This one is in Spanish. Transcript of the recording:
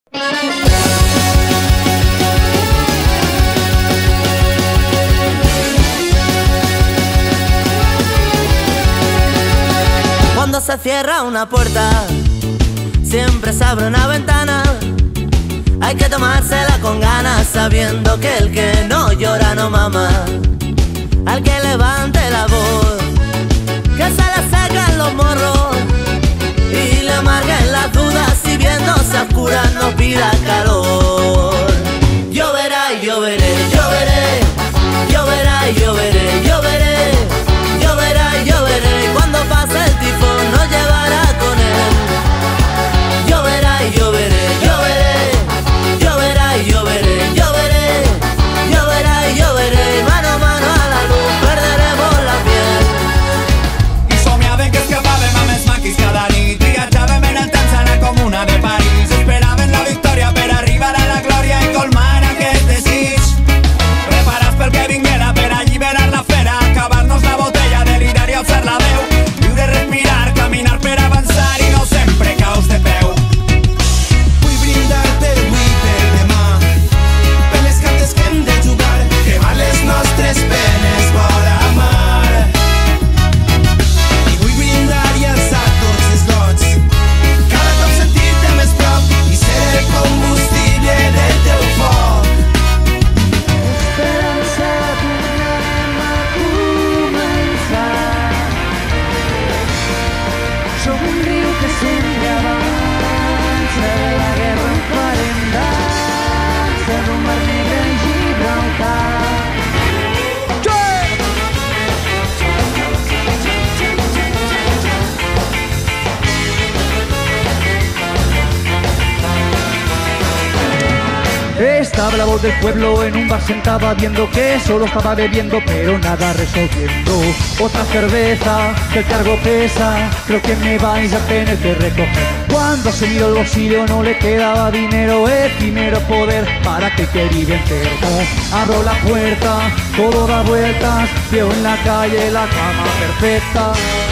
Cuando se cierra una puerta, siempre se abre una ventana. Hay que tomársela con ganas, sabiendo que el que no llora no mama. Al que levante la voz, que se le secan los morros y le amarguen las dudas, si viéndose a oscuras no pida calor. Lloverá y lloveré, lloveré, lloverá y lloveré, lloveré, lloverá y lloveré. Cuando pase el tifón nos llevará con él. Lloverá y lloveré, lloveré, lloverá y lloveré, lloveré, lloverá y lloveré. Mano a mano a la luz perderemos la piel. I somiaven que escapàvem amb els maquis cada nit. Viatjàvem en el temps a la comuna de París. Esperaven la victòria per arribar a la glòria i colmar aquest desig. Preparats pel que vinguera per alliberar la fera, acabar-nos la botella, delirar i alçar la veu. Viure, respirar, caminar per avançar i no sempre caus de peu. Vull brindar per avui, per demà, per les cartes que hem de jugar, cremar les nostres penes vora mar. I vull brindar i alçar tots els gots, cada cop sentir-te més prop i ser el combustible del teu foc. Esperança, tornem a començar. Som un riu que sempre avança, la guerra en farem dansa, d'un mar negre i Gibraltar. Estaba la voz del pueblo en un bar sentada viendo que solo estaba bebiendo pero nada resolviendo. Otra cerveza, que el cargo pesa, creo que me vais a tener que recoger. Cuando se miró el bolsillo no le quedaba dinero, efímero poder para que quería enfermo. Abro la puerta, todo da vueltas, veo en la calle la cama perfecta.